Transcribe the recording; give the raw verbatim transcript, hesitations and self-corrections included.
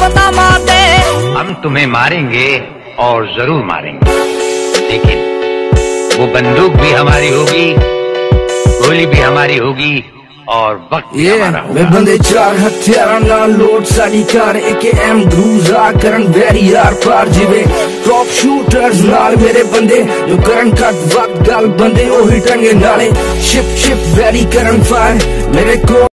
पता मारते। हम तुम्हें मारेंगे और जरूर मारेंगे, लेकिन वो बंदूक भी हमारी होगी, गोली भी हमारी होगी और वक्त भी हमारा होगा। मैं बंदे चार हथियार ना लोड सारी कार एके एम क्रूजर करन वेरी यार पार जिवे टॉप शूटर्स नाल मेरे बंदे जो करन कट वक्त गल बंदे ओ हिटणगे नाले शिप शिप वेरी करन फायर मेरे को